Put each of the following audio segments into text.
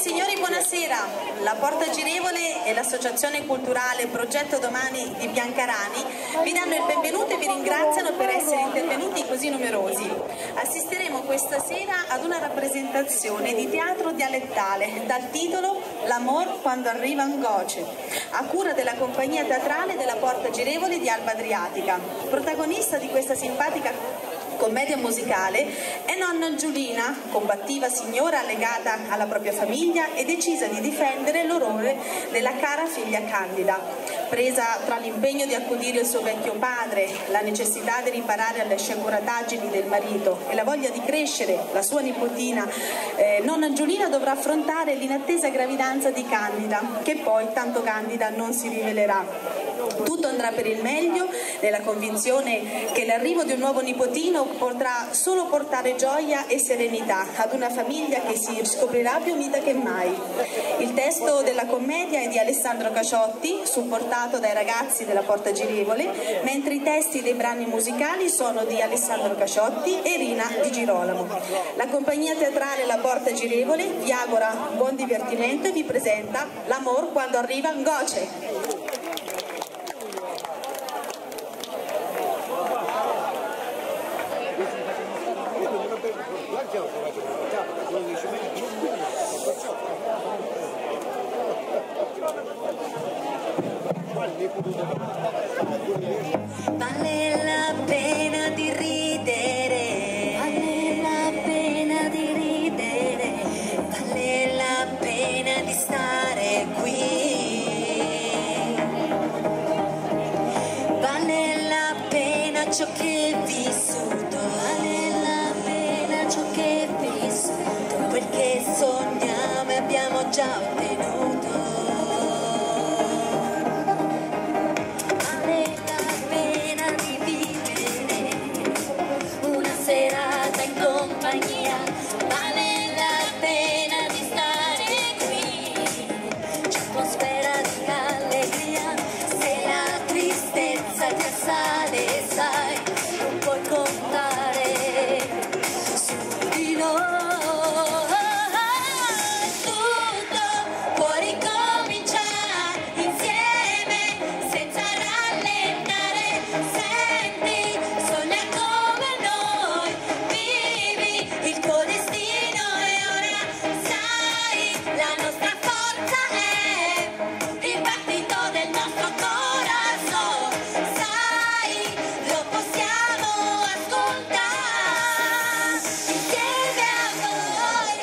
signori, buonasera. La Porta Girevole e l'Associazione Culturale Progetto Domani di Biancarani vi danno il benvenuto e vi ringraziano per essere intervenuti così numerosi. Assisteremo questa sera ad una rappresentazione di teatro dialettale dal titolo L'amor quando arriva in goce, a cura della compagnia teatrale della Porta Girevole di Alba Adriatica. Protagonista di questa simpatica commedia musicale è nonna Giulina, combattiva signora legata alla propria famiglia e decisa di difendere l'onore della cara figlia Candida. Presa tra l'impegno di accudire il suo vecchio padre, la necessità di riparare alle sciagurataggini del marito e la voglia di crescere la sua nipotina, nonna Giulina dovrà affrontare l'inattesa gravidanza di Candida, che poi tanto candida non si rivelerà. Tutto andrà per il meglio, nella convinzione che l'arrivo di un nuovo nipotino potrà solo portare gioia e serenità ad una famiglia che si scoprirà più unita che mai. Il testo della commedia è di Alessandro Caciotti, supportato dai ragazzi della Porta Girevole, mentre i testi dei brani musicali sono di Alessandro Caciotti e Rina Di Girolamo. La compagnia teatrale La Porta Girevole vi augura buon divertimento e vi presenta L'amor quando arriva in goce. Vale la pena di ridere, vale la pena di ridere, vale la pena di stare qui, vale la pena ciò che è vissuto, vale la pena ciò che è vissuto, quel che sogniamo e abbiamo già ottenuto. Vale la pena di stare qui, c'è atmosfera di allegria, se la tristezza ti assale sai, non puoi contare su di noi. Tutto può ricominciare insieme senza rallentare, senti, sogna come noi, vivi il tuo destino e ora sai, la nostra forza è il battito del nostro corazon, sai, lo possiamo ascoltare insieme a voi.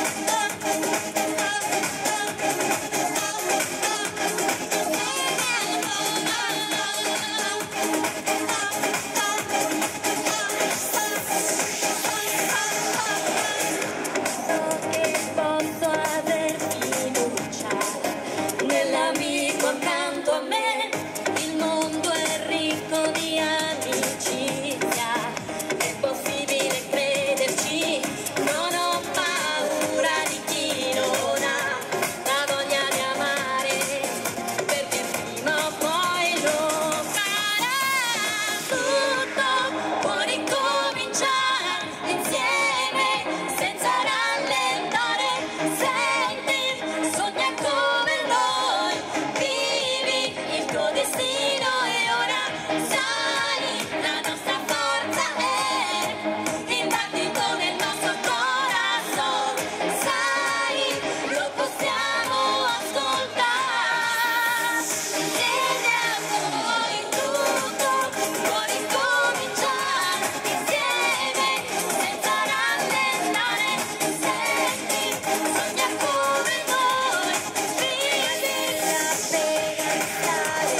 Che posso aver fiducia nell'amico accanto a me, il mondo è ricco di amicizia, è possibile crederci, non ho paura di chi non ha la voglia di amare, perché prima o poi lo farà. Tutto può ricominciare insieme senza rallentare, senti, sogna come noi, vivi il tuo destino e ora sai, la nostra forza è il battito del nostro corazon, sai, lo possiamo ascoltare insieme a voi. Tutto può ricominciare insieme senza rallentare, senti, sogna come noi, vivi la pena di stare.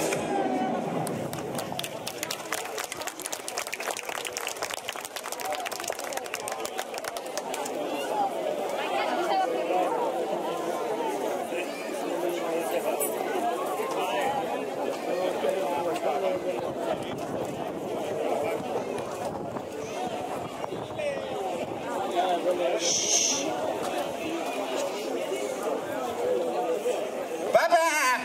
Papà!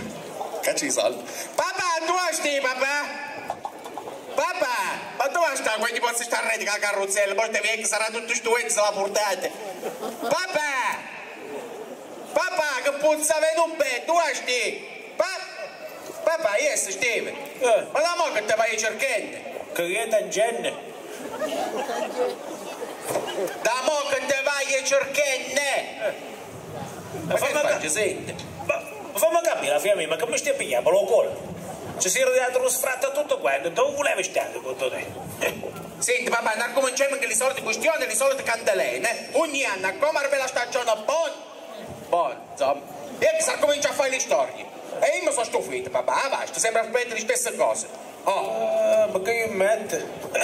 Cacci i soldi. Papà, tu sti, papà? Papà, ma tu sta quindi posso stare retti con la carrozzella, poi te vedi che sarà tutto stuenzo la portate. Papà! Papà, che puzza venuto bene, tu sti? Papà, yes, Steve. Ma la mo che te vai cercando? Che è tangente? Da mo che te vai cercando? Ma che faccio, senti? Ma fammi capire la figlia mia, ma che mi stai pigliando lo cuore? Se si è rodato lo sfratto tutto quanto, dove volevi stare con te? Senti papà, non cominciamo con le solite questioni, le solite candelene. Ogni anno, come arriva la stagione buona, insomma. E che sa comincia a fare le storie. E io mi sono stufito, papà, basta, sembra ripetere le stesse cose. Oh. Ma che io metto?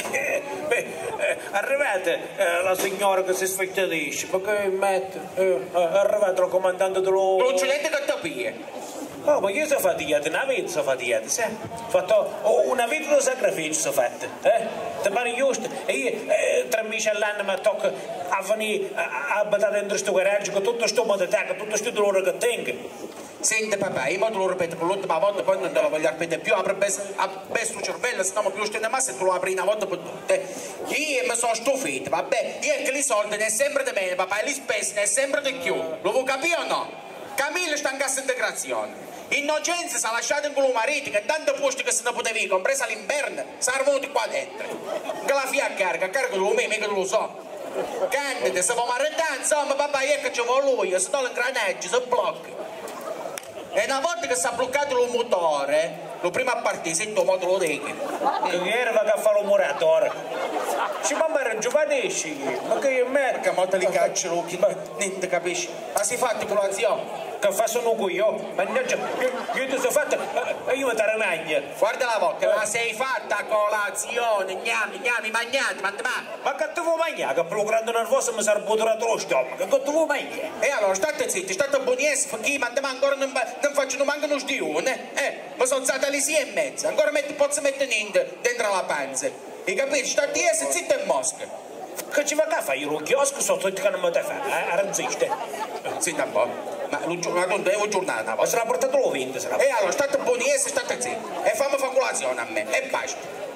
Arrivate la signora che si sfittelisce, ma che io metto? Arrivate il comandante dello... Tu c'è niente che ti pia. Oh, ma io sono faticato, una vita sono faticato, sai? Ho fatto una vita di sacrificio, sono fatto, Ti pare giusto? E io, 3 mesi all'anno mi tocca a venire a battere dentro questo garage con tutto questo modo di con tutto questo dolore che tengo. Senti papà, io te lo ripeto per l'ultima volta, poi non te lo voglio ripetere più, apri il cervello, se non più stendo mai se tu lo apri una volta per tutte. Io mi sono stufito, vabbè, io che i soldi ne è sempre di meno, papà, e le spese ne è sempre di più. Lo vuoi capire o no? Camilla sta in cassa integrazione. Innocenza si è lasciata in culo marito, che tanto posti che se ne potevi, compresa l'inverno, sono venuti qua dentro. Che la fia carica di me, mica lo so. Candide, se vuoi arrestare, insomma, papà, io che ci vuole lui, se no l'ingranaggi si blocca. E una volta che si è bloccato il motore, lo primo a partire, sento mo te lo dico. Che era che fa lo muratore? Ci mamma era giovanesci, ma che io metto? Perché mo te li caccio l'occhio, ma niente capisci? Ma si fa colazione? Che fa sono qui io? Mannaggia, io ti sono fatto, io mi taranaglia. Guarda la bocca, ma sei fatta colazione, gnami, magnati, ma che ti vuoi mangiare? Che per lo grande nervoso mi sarebbe durato lo stomaco, che ti vuoi mangiare? E allora state zitti, state buoniesi, perché ma ancora non faccio manco uno stione, ma sono stata lì 6,5, ancora posso mettere niente dentro la panza, e capisci, state zitti e mosche. Che ci va a fare? Io lo chiosco sotto che non mi dai fare, arranziste? Senti un po', ma è un giornata. Ma se l'ha portato lo vende, se l'ha portato. E allora state buoniesi, state zitti, e fammi fare colazione a me, e basta.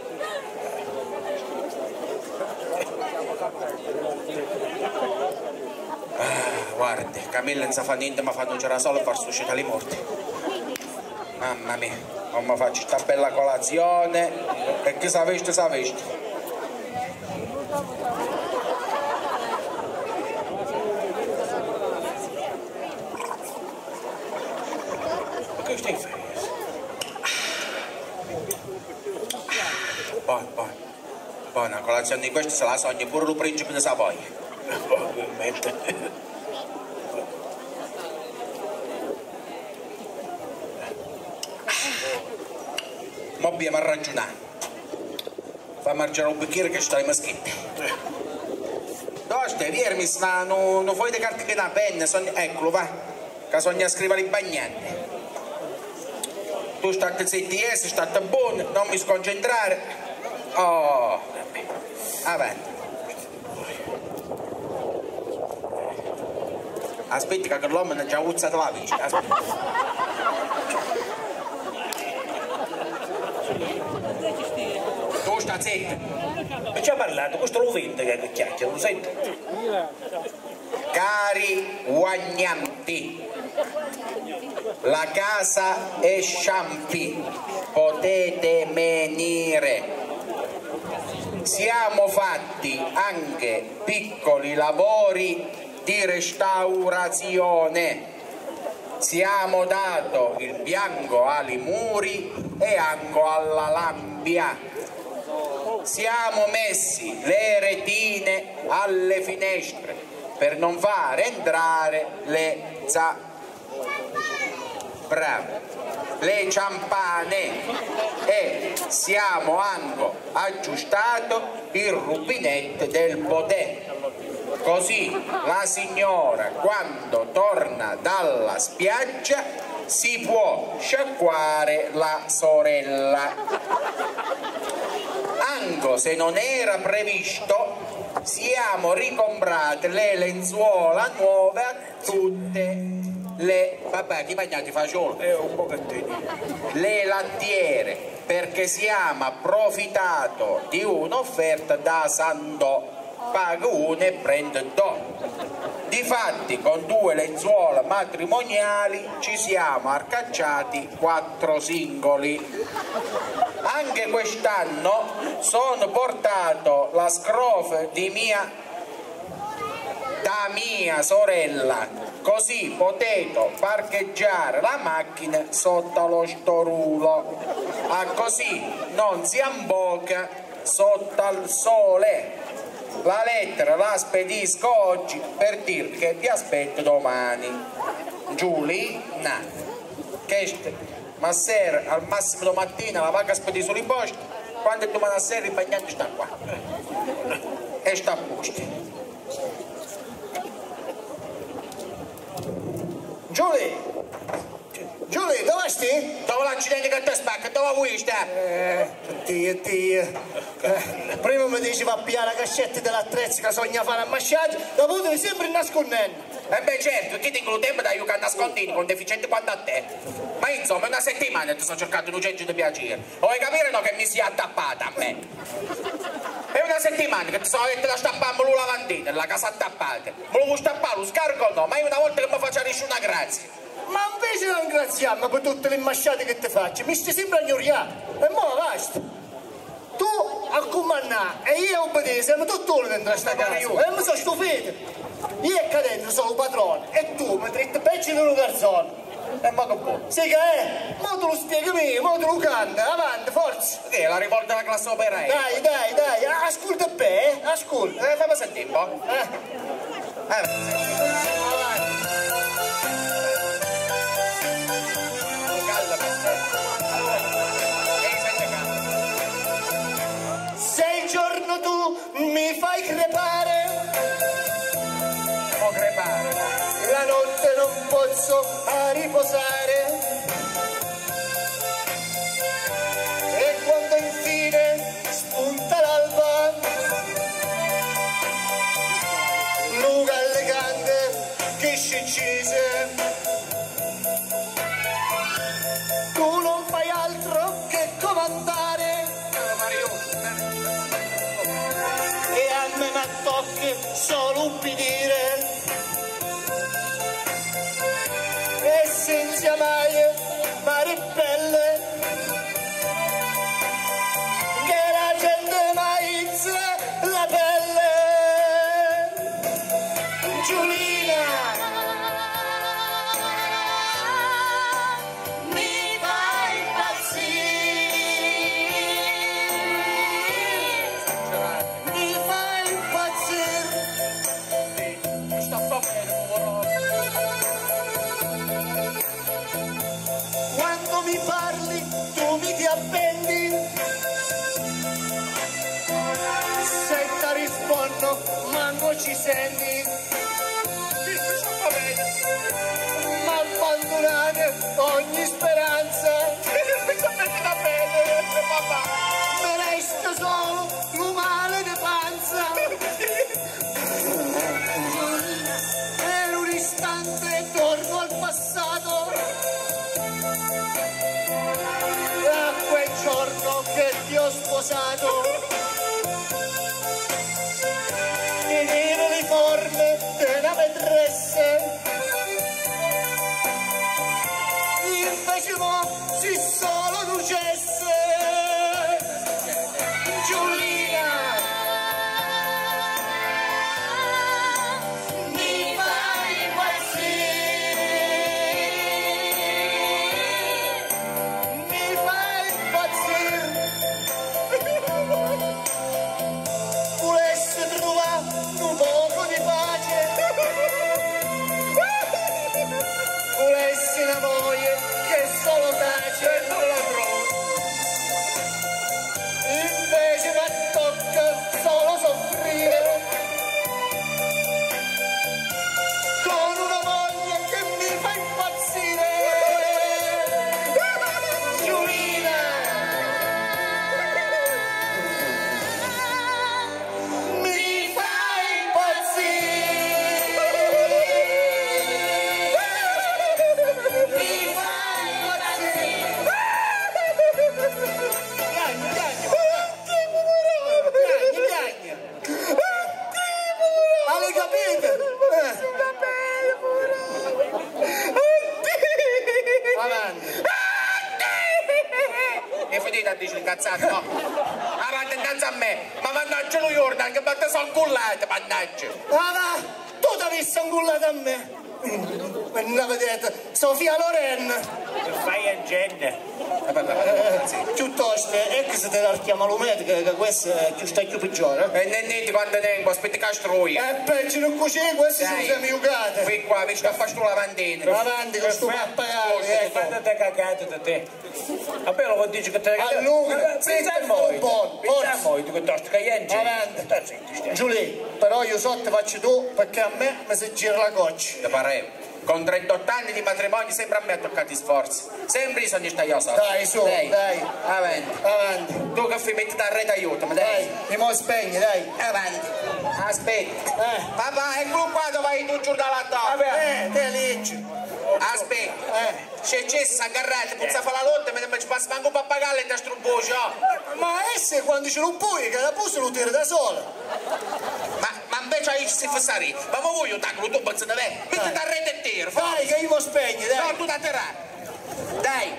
Guarda, Camilla non sa fa niente, ma fanno un girasole e far suscita le morti. Mamma mia, come faccio sta bella colazione e chi sa visto. Ma che stai facendo? Buona colazione di questo se la sogna pure il principe di Savoia. Ma abbiamo a ragionare. Fa mangiare un bicchiere che stai maschetta. Dove stai? Viermi, ma non vuoi le carte che da penna? Eccolo, va. Che sogna scrivere i bagnanti. Tu state zitti, state buono, non mi sconcentrare. Oh, avanti. Aspetta che l'uomo non ha già uzzato la vista. Aspetta. Tu sta zitto. E ci ha parlato, questo lo vende che chiacchiera, lo senti? Cari guagnanti, la casa è Sciampi, potete venire. Siamo fatti anche piccoli lavori di restaurazione. Siamo dato il bianco ai muri e anche alla lambia. Siamo messi le retine alle finestre per non far entrare le le ciampane e siamo anche aggiustato il rubinetto del potè. Così la signora quando torna dalla spiaggia si può sciacquare la sorella. Anche se non era previsto, siamo ricomprate le lenzuola nuove a tutte le... Vabbè, chi bagnati fa solo? Un pochettino. Le lattiere perché siamo approfittato di un'offerta da Sandò, paga uno e prende due. Difatti con 2 lenzuola matrimoniali ci siamo arcacciati 4 singoli. Anche quest'anno sono portato la scrofa da mia sorella, così potete parcheggiare la macchina sotto lo storulo, così non si imbocca sotto al sole. La lettera la spedisco oggi per dire che vi aspetto domani. Giulina. Ma sera al massimo domattina la vaga spedì sull'imposta, quando domani sera il bagnante sta qua e sta a posto. Giulia, dove stai? Dove l'accidente che ti spacca? Dove vuoi stare? Dio. Prima mi dici va a pigliare la cassetta dell'attrezzo che sogna fare a masciaggio, dopo devi sempre nascondendo. Beh certo, chi tengo il tempo da aiutare a nascondere con deficiente quanto a te. Ma insomma, è una settimana che ti sto cercando un urgente di piacere. Vuoi capire no che mi sia attappata a me? È una settimana che ti sono detto da stappare la lavandina, la casa attappata. Me lo vuoi stappare, lo scargo no, ma è una volta che mi faccia una grazia. Ma invece non ringraziamo per tutte le masciate che ti faccio, mi stai sempre a ignorare. E mo basta. Tu a comandare e io a obbedire, siamo tutti dentro a sta casa. E mi sono stufito. Io e cadente sono il padrone e tu mi tratti peggio di un garzone. E ma che buono. Sì che è? Mo te lo spieghi me, mo te lo canta, avanti, forza. Che è la rivolta della classe operaia? Dai, ascolta bene, ascolta. Fammi sentire un po'. Se il giorno tu mi fai crepare, la notte non posso a riposare, e quando infine spunta l'alba, lunga elegante che scincise, tu non fai altro che comandare, e a me mi tocca solo ubbidire, e senza mai mi ribelle che la gente mai la pelle. Giulina, Mi fai impazzire, quando mi parli tu mi ti appendi, se ti rispondo manco ci senti, ma abbandonate ogni speranza, me resta solo l'umane di panza. Per un istante torno al passato, a quel giorno che ti ho sposato, mi viene le forme della maîtresse, invece mo si solo lucesse. Giulina, mi fai impazzire. mi fai impazzire. Volesse trovare un poco di pace, hai capito? Avanti. E finita a dire il cazzato, no? Avanti innanzi a me, ma mannaggia lo Jordan che batte sono cullate, mannaggia. Ah, va, tu ti avessi angullato a me. Non vedete, Sofia Loren. Che fai a gente? Piuttosto, ecco se te la chiama Lumet, che questo è più peggiore. E niente quando tengo, aspetti che struia. Peggio non cucina, questi sono sempre giocate. Qui qua, vicino a fare sto lavandino. Avanti con sto pappagale. Quando ti cagato da te? Vabbè, lo dici che te ne cagato. Allora, pensa a noi. Pensa a noi, tu che tosto che hai avanti. Giulia, però io so te faccio tu, perché a me mi si gira la goccia. Ti pareva? Con 38 anni di matrimonio sempre a me ha toccato i sforzi. Sempre io sono stai a so. Dai, su, dai. Avanti. Avanti. Tu che fai metti da rete aiutami, dai. Mi mo spegni, dai. Avanti. Aspetta. Papà, eccolo qua dove vai tu giù dalla tavola. Te leggi. Aspetta. C'è s'aggarrate, puzza fa la lotta, ma ci passa manco un pappagallo e da strumbucio. Ma esse quando ce lo puoi, che la pussa lo tira da sola. Ma invece hai si fissare, ma voglio tacco tu pezzo da me. Metti da rete e tiro. Dai, che io mo spegni, dai. No, tu da terra. Dai.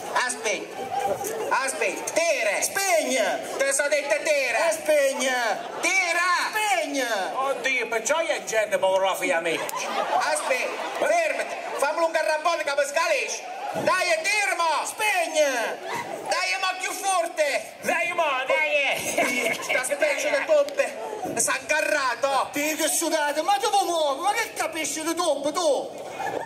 Aspetta. Tira. Spegna. Te so detto tira. Spegna. Tira. Spegna. Oddio, perciò è gente povero figlia mia. Aspetta, fermati. Fammi un carrambone che mi scalisce. Dai, tiramo. Spegna. Dai, ma più forte. Dai, dai. Sta specie di toppe. Si è aggarrato. Ti che sudate, ma tu muovi, ma che capisci di toppe tu?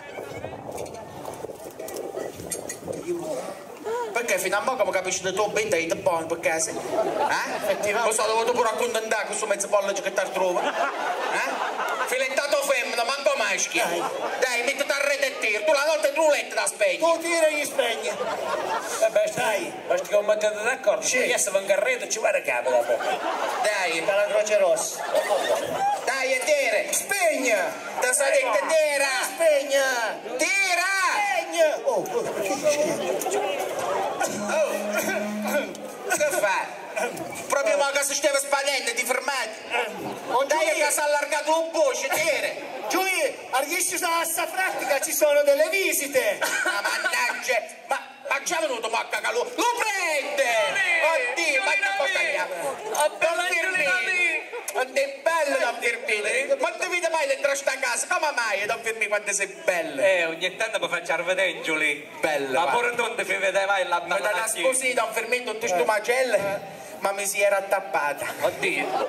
Perché fino a mo' come capisci di toppe e dai di buono per casa? Lo so, dovuto pure accontentare questo mezzo pollice che ti trova. Filettato femmina, manco maschi. Dai, mettiti a rete e tiro. Tu la notte è rulette da spegne. Tu tira e gli spegni. Vabbè, dai, basta che non mettete d'accordo. Se io stavo in carretto ci va a capo dopo. Dai. Dalla Croce Rossa. Dai, e tira. Spegna. Te sei detto tira. Spegna. Tira. Spegna. Che fa? Proprio ma che si stava spandendo, ti fermati. Dai che si è allargato un po', tira. Giulia, arriesci a sta pratica, ci sono delle visite. Ma mannaggia, ma c'è venuto ma cagalo. Lo prende! Oddio, ma che cosa è bello da Firmini. Ma ti vedi mai dentro sta casa? Come mai da Firmini quando sei bello? Ogni tanto mi faccio vedere, Giulia. Bello. Ma pure tu ti fai vedere mai la Ma da nascosi da Firmini tutte sto macelle. Ma mi si era tappata. Oddio.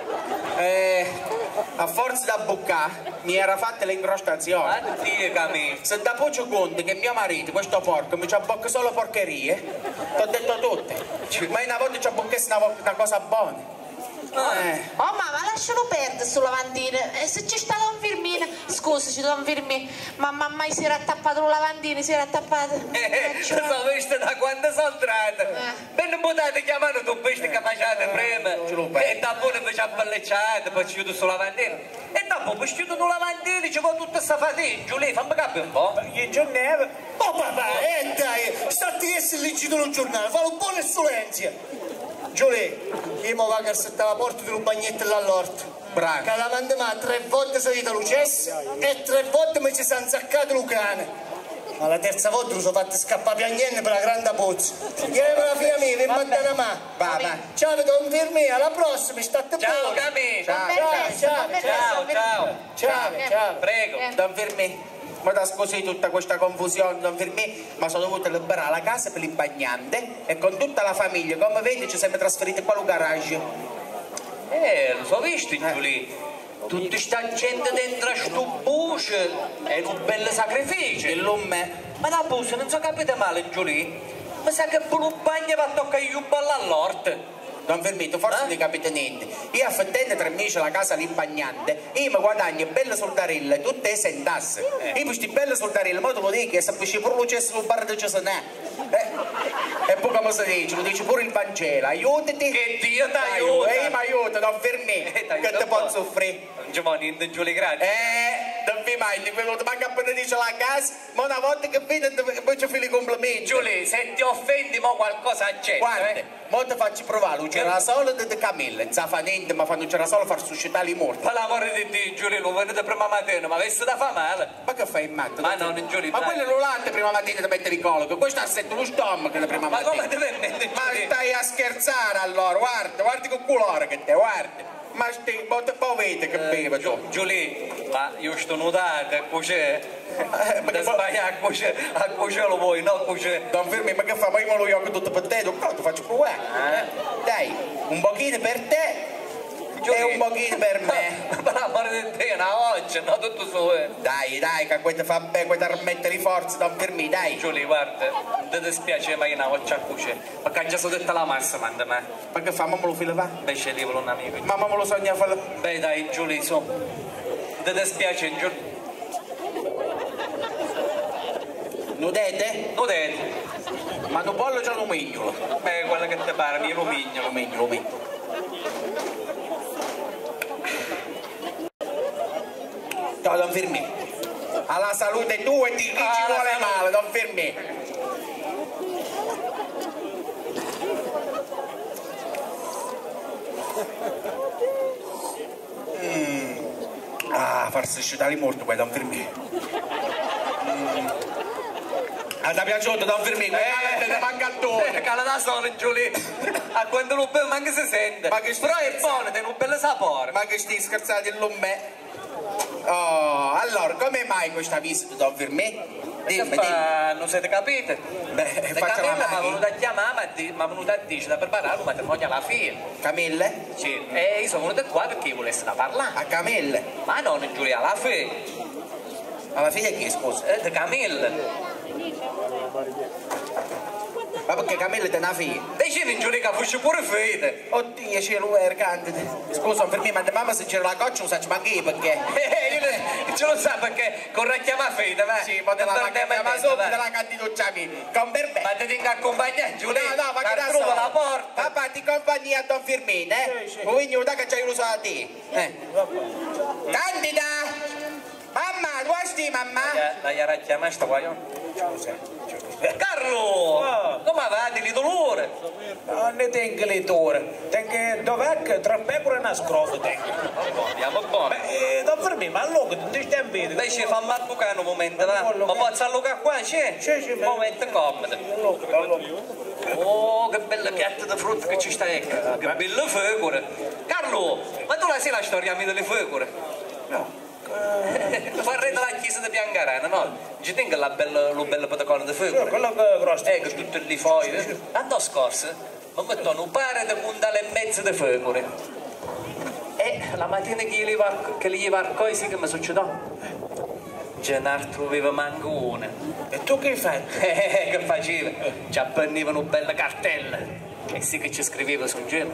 A forza da buccare mi era fatta l'incrostazione. Oddio, Camì. Se dopo ci conti che mio marito, questo porco, mi ci abbocca solo porcherie, ti ho detto tutte. Ma una volta ci abboccasse una cosa buona. Oh mamma, lascialo perdere sul lavandino. Se ci sta Don Firmino, scusaci Don Firmino, ma mamma si era attappato il lavandino, si era attappato. Sono visto da quando sono entrata. Ben non potete chiamare tu queste che facciate prima. E dopo ne facciamo ballecciate, poi ci chiudo sul lavandino. E dopo poi ci chiudo sul lavandino, ci va tutta questa fatica. Giulia, fammi capire un po'. Io giornale. Oh papà, dai, stati essere legito nel giornale, fa un po' di silenzio. Giulia, io mi vado a settare la porta del bagnetto all'orto. Bravo. Che davanti a me 3 volte salita lucessa e 3 volte mi ci sono zaccato il cane. Ma la terza volta mi sono fatto scappare piangendo per la grande pozza. Vieni la figlia mia, vi manda una mano. Va. Ciao, Don Firmino, alla prossima, state Ciao, buoni. Camì. Ciao. Prego. Don Firmino, ma da scusi tutta questa confusione, Don Firmino, ma sono dovuto liberare la casa per il bagnante e con tutta la famiglia, come vedi, ci siamo trasferiti qua al garage. Lo so visto, Giulia. Tutta sta gente dentro a sto buco è un bel sacrificio. Il lume. Ma da buco non so capite male, Giulia. Mi sa che per un bagno va a toccare io un ballo all'orto. Don Firmino, forse non capite niente. Io affittando 3 mesi la casa l'impagnante, io mi guadagno belle soldarelle, tutte le sentasse. Io questi belle soldarelle, ma te lo dico, se capisci pure lo cesso sul bar di Cesanè. E poi come si dice, lo dice pure il Vangelo, aiutati. Che Dio ti aiuta. Io mi aiuto, Don Firmino, che te posso soffrire. Non ci vuole niente, Giulia, grazie. non vi mai, quello che manca appena dice la casa, ma una volta che vedi poi ci fai i complimenti. Giulia, se ti offendi mo qualcosa accetta, Guarda, mo ti faccio provare, un girasolo di Camilla, non sa fa niente, ma fanno un girasolo far suscitare i morti. Ma l'amore di Dio, Giulia, lo venite prima mattina, ma avessi da fa male. Ma che fai in matto? Ma non, Giulia, ma dai. quello è l'olante prima mattina da mettere il colo, questo ha sento lo stomaco la prima mattina. Ma come ti permette, Ma Giulia? stai a scherzare allora, guarda che colore che te, guarda. Ma stai, poi vedi che beve tu. Giulia, ma io sto nudato, cos'è? Ma Da che sbagliare a cos'è lo vuoi, no cos'è? Don Fermi, ma che fa? Ma io me lo io tutto per te, tu faccio provare. Dai, un pochino per te e un pochino per me. Ma l'amore di Dio, una oggi, no tutto su. Dai, che questo fa bene, questo rimettere forza, Don Fermi, dai. Giulia, guarda, non ti dispiace ma io una oggi a cos'è? Ma che già sono detta la massa, manda me. Ma che fa? Ma me lo fila va? Invece lì un amico. Mamma me lo sogna fare. Beh dai, Giulia, su. Non ti dispiace, Giulia? Nudete? Nudete. Ma un pollo c'è un mignolo. Beh, quello che ti pare, io lo mignolo. Lo metto. Ciao, Don Fermi. Alla salute tua e di chi ci vuole male, Don Fermi. Ah, farsi scitare molto poi, Don Fermi. Ti è piaciuto, Don Fermi? Te manca il tono. Cala da sole, Giulia. A quando lo bevo manca si sente. Ma che però è buono, tiene un bel sapore. Ma che stai scherzando in lume? Oh, allora, come mai questa visita, Don Fermi? Dimmi. Non siete capite? Beh, faccia la Camilla mi ha macchina. venuto a chiamare, mi ha venuto a dire da preparare un matrimonio alla fine. Camille? Sì. E io sono venuto qua perché volessi da parlare. A Camille? Ma non, Giulia, alla fine. Alla fine chi, scusa? Di Camilla. Ma perché Camille te ne ha figlia? Decine, Giulia, che fusci pure fede. Oddio, cielo è candide. Scusa, per me, ma mamma se c'era la coccia non sa ma che perché? Ce lo sa perché corre a chiamare fede, va? Sì, ma te la chiama sopra te la candiduccia mia. Con per me. Ma ti tengo accompagnare, Giulia. No, ma che da trova sola. la porta. Papà, ti compagnia a Don Firmino, eh? Sì. Quindi non che c'hai usato a te. Candida! Mamma, dove stai, mamma? Dai, a chiamare sta guaglione. Carlo! Come va? Di dolore? Non ne tengo le tore, tengo dov'è che tra pecore e una scrofa tengo. Andiamo buono. Don Fermi, ma allora non ti stai in piedi? Dai, ci fa mal bucare un momento, va? Ma posso allungare qua, c'è? Sì, Un momento comodo. Oh, che bella piatta di frutta che ci sta, ecco. Che belle fecore. Carlo, ma tu la sai la storia mia delle fecore? No. Farei della chiesa di Piangarana, no? Ci tengo lo bello protocollo di fecore. Quello che grosso. Ecco, tutte le foglie. L'anno scorso mi mettono un pare di quintale e mezzo di fecore. E la mattina che gli varcoi sì che mi succedò. Ce ne trovava manco una. E tu che fai? Che faceva? Ci appendevano belle cartelle. E sì che ci scriveva su un gelo.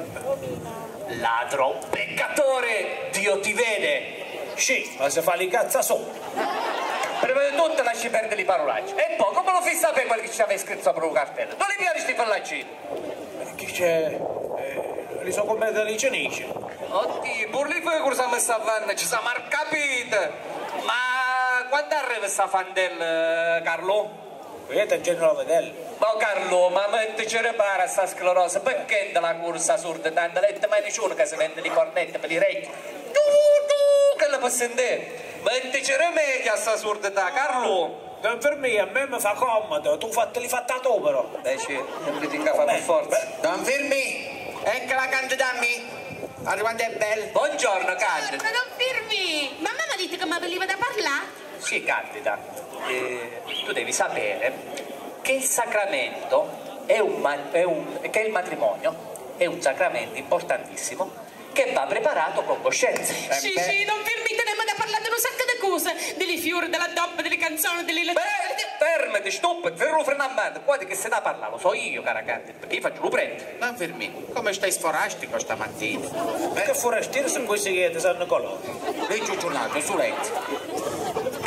Ladro peccatore, Dio ti vede. Sì, ma se fa li cazza sopra. Prima di tutto lasci perdere le parolacce. E poi come lo fai sapere quello che ci aveva scritto sopra un cartello? Dove li piaci sti pallaccini? Chi c'è? Li sono come dei cenici. Oddio, pure li fai cosa mi sta fanno? Ci siamo capite. Ma quando arriva sta fandella, Carlo? Vedete, ce ne lo vedete. Ma Carlo, ma mettici ripara sta sclerosa, perché della corsa assurda tanta letta mai nessuno che si vende le cornette per i recchi? Tu, che la può sentire? Mettici rimedio a sta surdità, Carlo! Don Fermi, a me mi fa comodo, tu li fatta tu però. Dici, non li tenga a fare per forza. Don Fermi, ecco la candida mia. Arrivando è bella. Buongiorno, Candida. Ma non firmi! Ma mamma dite che mi veniva da parlare? Sì, Candida, tu devi sapere che il sacramento che il matrimonio è un sacramento importantissimo che va preparato con coscienza. Sì, non firmi, teniamo da parlare di un sacco di cose, delle fiori, della dobba, delle canzoni, delle... Fermati, stop, fermo frenamente, qua di che se ne parla, lo so io, cara Candida, perché io faccio lo prendo. Don Fermi, come stai sforastico stamattina? Che forestieri sono questi che ti sanno colore? Lei giugiulato su letto.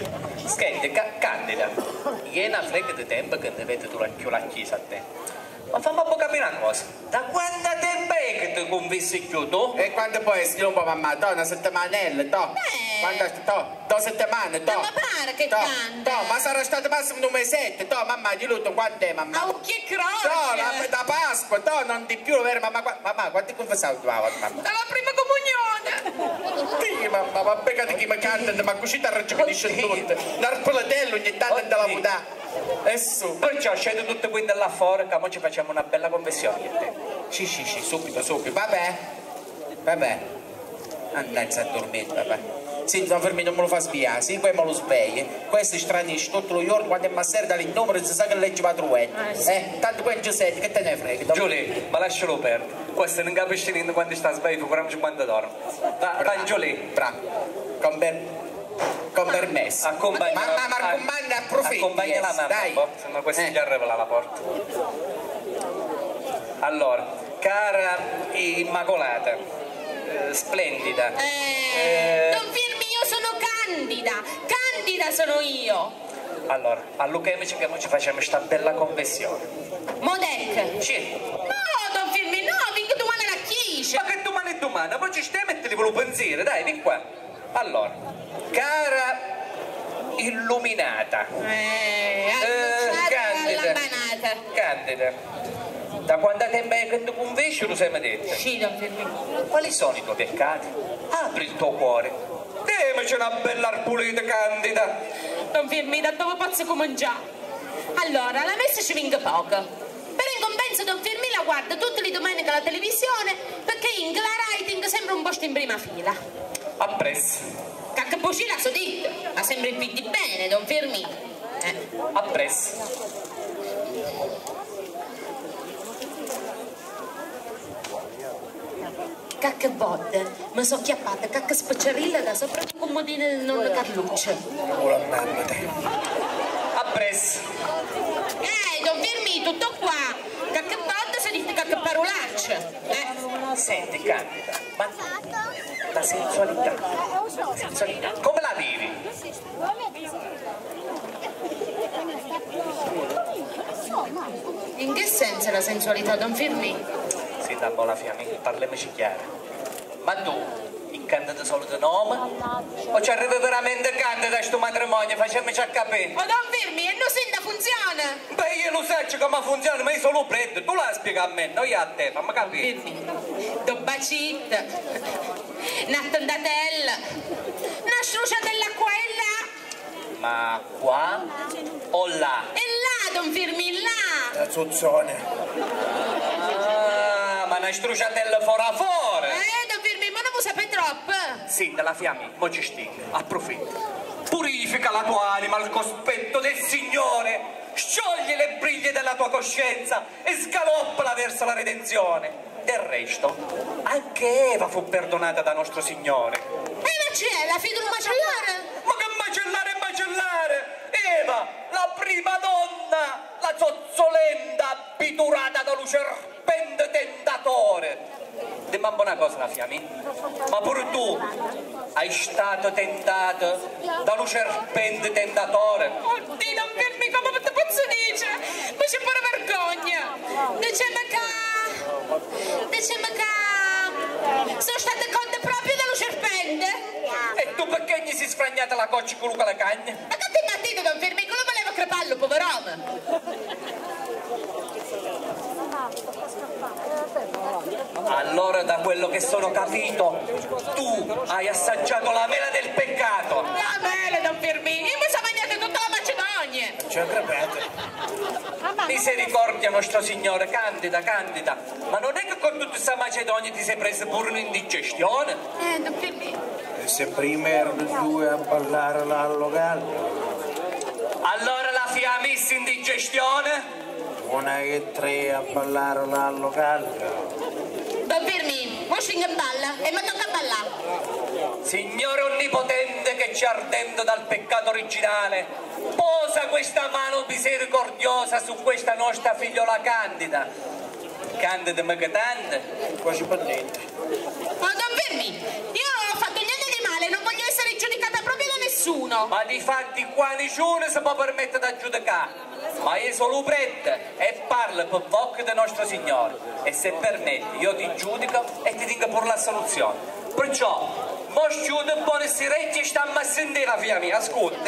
Senti, Candida, ieri una frega di tempo che ne vedi tu la chiesa a te. Ma fammi un po' capire una cosa. Da quanto tempo è che ti convinsi più tu? E quando poi è un po' mamma, una settimanella, quando 2 settimane, Ma pare che tanto. ma sarà stato massimo un mesetto, mamma, di lutto quanto è, mamma? Oh, che croce! Da Pasqua, non di più, vero, mamma, quanto è confessato tu, mamma? Dalla prima comunione! Sì, mamma, ma beccate chi mi canta, ma così ti raggiungisce tutto. L'arpolatello ogni tanto della mutà. E su. Perciò scendi tutte quinte là fuori, che oggi facciamo una bella confessione io e te. Sì, subito. Vabbè. Andate a dormire, papà. Sì, Don Fermino non me lo fa sbiare, sì, poi me lo sveglia. Questo stranisce tutto lo giorno quando mi serve dal numero si sa che legge la truetta. Tanto poi Giuseppe, che te ne frega? Giulia, ma lascialo perdere. Questo non capisce niente quando sta sveglio, figuriamoci quando dorme. Va, Giulia. Bravo. Con permesso. Accompagna ma raccomando, approfitti. Accompagna la mamma, dai. Se no questo già arriva alla porta. Allora, cara Immacolata, splendida. Don Firmi, io sono Candida sono io. Allora, a Luca amici che noi ci facciamo sta bella confessione. Modec. Sì. No, Don Firmi, no, vinco domani alla chiesa. Ma che domani, poi ci stai a mettere il pensiero, dai, vieni qua. Allora, cara illuminata, Candida, da quanto tempo è che tu convinci lo sei mai detto? Sì, Don Firmi. Quali sono i tuoi peccati? Apri il tuo cuore. Demici una bella arpulita, Candida. Don Firmi, da dove posso cominciare? Allora, la messa ci venga poco. Per in compenso Don Firmi la guarda tutte le domeniche alla televisione perché in la rating sembra un posto in prima fila. Appresso. Cacca poi la so detto, ma sembra in piedi bene, Don Firmi. Appresso. Cacca bodde, mi sono chiappata, cacca spacciarilla da sopra il comodino del nonno Carluccio. Appresso. Don Firmi, tutto qua. Cacca bodde si dice cacca parolaccia. Senti, Candida, ma la sensualità, come la vivi? In che senso la sensualità, Don Firmi? Sì, da la fiamma, parliamoci chiaro. Ma tu, incantati solo di nome? O ci arriva veramente Candida a sto matrimonio? Facciamoci a capire. Oh, Don Firmi, e non senta funziona? Beh, io lo so come funziona, ma io sono freddo, tu la spieghi a me, non io a te, fammi capire. Firmi, do bacit, una tondatella, una strusciatella qua e là. Ma qua o là? E là, Don Firmi, là. La zozzone. Ah, ma una strusciatella fuori. Don Firmi, ma non mi sapete troppo? Sì, della fiamma, mo ci stingo, approfitta. Purifica la tua anima al cospetto del Signore. Sciogli le briglie della tua coscienza e scaloppala verso la redenzione. Del resto, anche Eva fu perdonata da nostro Signore. E ma c'è, la figlia di un macellare? Ma che macellare! Eva, la prima donna, la zozzolenda abiturata da un serpente tentatore. Dimmi un po' una cosa, la fiammi, ma pure tu hai stato tentato da un serpente tentatore? Oddio, non Firmi, come ti posso dire? Ma c'è pure vergogna. Diciamo che sono state cotte proprio dallo serpente. E tu perché gli si sfragnata la coccia con la cagna? Ma che ti battite, Don Firmi, che lo voleva crepallo, pover'uomo. Allora, da quello che sono capito, tu hai assaggiato la mela del peccato. La mele, Don Firmi, io mi sono mangiato tutta la Macedonia. C'è crepete. Misericordia nostro Signore, Candida, ma non è che con tutta questa Macedonia ti sei presa pure un'indigestione? Don Firmi. E se prima erano 2 a ballare là al locale, Allora la fiamma indigestione? una e 3 a ballare là al locale. Don Firmi, mo scinga in balla e mi tocca ballare. Signore Onnipotente che ci ardendo dal peccato originale, posa questa mano misericordiosa su questa nostra figliola Candida. Candida ma che tante? Quasi per niente. Ma Don Firmi, io non ho fatto niente di male, non voglio essere giudicata proprio da nessuno. nessuno. Ma di fatti qua nessuno si può permettere di giudicare. Ma io sono prete e parlo per bocca del nostro Signore. E se permetti io ti giudico e ti dico pure la soluzione. Perciò, mo sciuto buone sirecchie e stiamo a sentire la figlia mia, ascolta,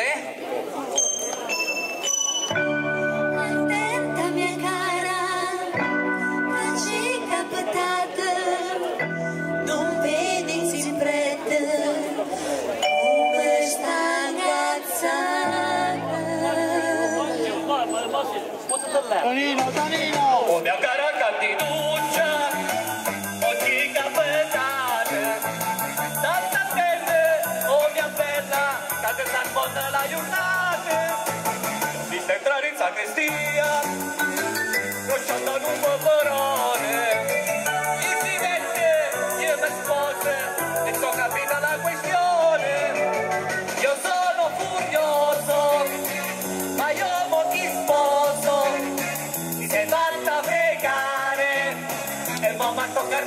Attenta mia cara, che ci è capitato, non vedi si prete, come sta cazzata. Tonino! oh mia cara candiduccia, oggi capitate, tanta belle, oh mia bella, che ti salvano la giornata, vista entrare in sacrestia, rosciando un po' parole, e si mette, io mi spose, e so capita la questione, io sono furioso, ma io mo ti sposo, mi sei fatta fregare, e mo mi tocca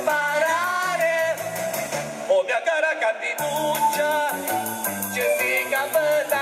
parare, oh mia cara candiduccia, ci si capita